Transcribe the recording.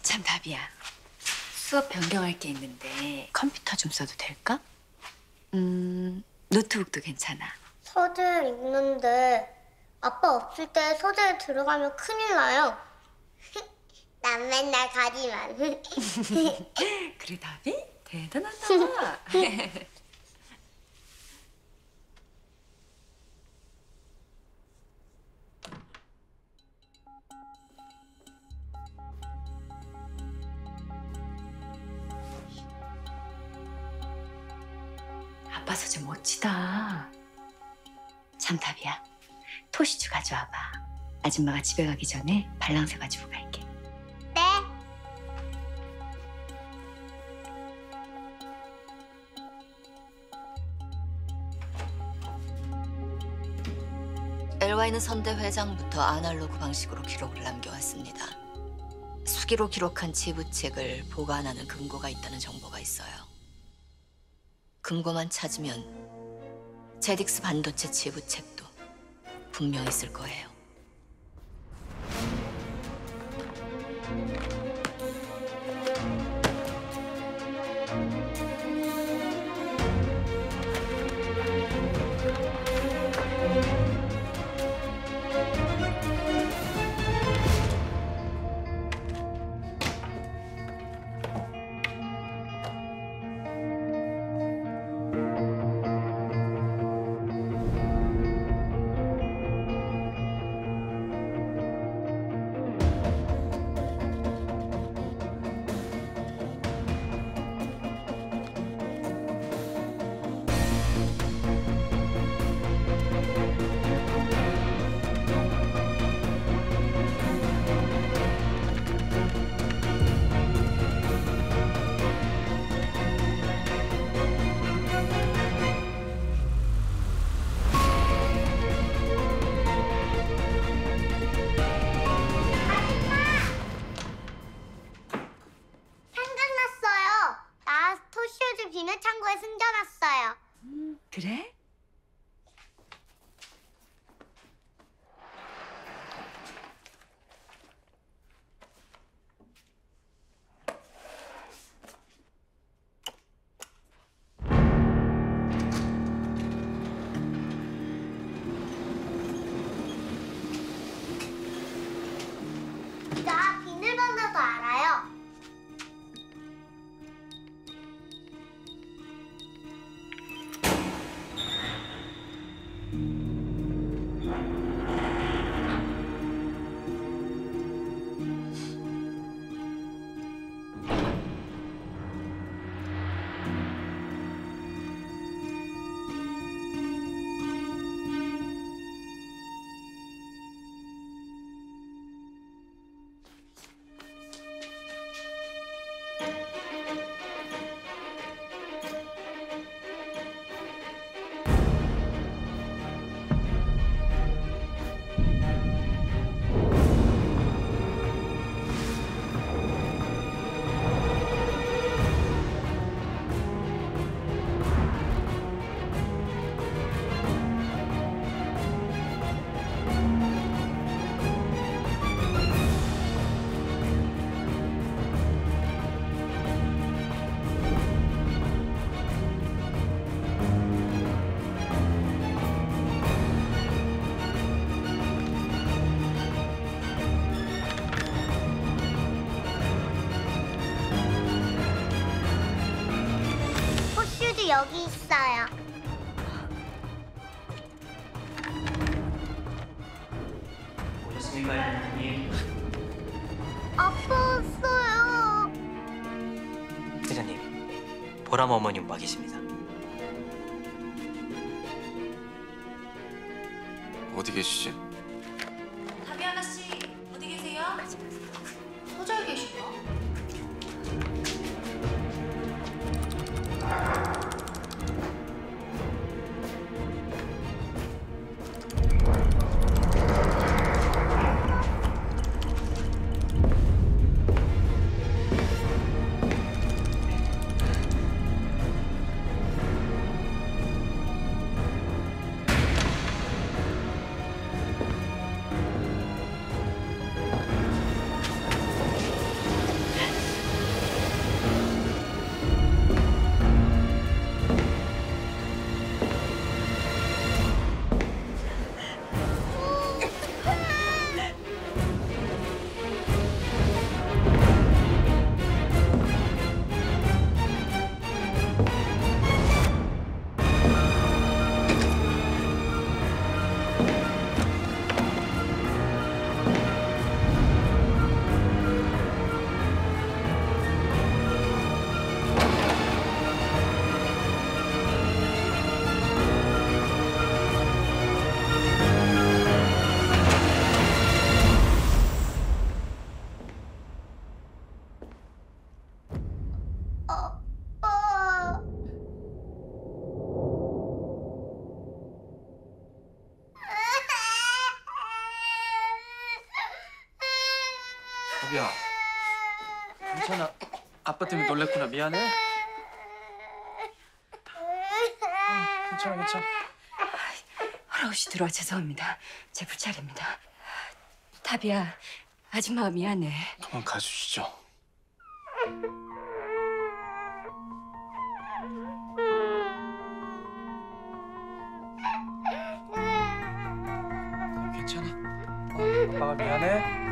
참 답이야. 수업 변경할 게 있는데 컴퓨터 좀 써도 될까? 노트북도 괜찮아. 서재 있는데 아빠 없을 때 서재에 들어가면 큰일 나요. 난 맨날 가지만. 그래 답이? 대단하다. 아빠 소재 멋지다. 참답이야. 토시주 가져와봐. 아줌마가 집에 가기 전에 발랑새 가지고 갈게. 네. LY는 선대 회장부터 아날로그 방식으로 기록을 남겨왔습니다. 수기로 기록한 지부책을 보관하는 금고가 있다는 정보가 있어요. 금고만 찾으면 제딕스 반도체 지부책도 분명히 있을 거예요. 생각났어요. 나 토시우즈 비밀창고에 숨겨놨어요. 그래? 나 비밀번호도 알아요. 토시우즈 여기 있어요. 오셨습니까, 회장님? 아빠 왔어요. 회장님, 보람 어머님 와 계십니다. 어디 계시지? 다비 아가씨, 어디 계세요? 서재 계시나? 타비야, 괜찮아. 아빠 때문에 놀랬구나. 미안해. 괜찮아, 괜찮아. 허락없이 들어와 죄송합니다. 제 불찰입니다. 타비야, 아줌마가 미안해. 그만 가주시죠. 괜찮아. 아빠가 미안해.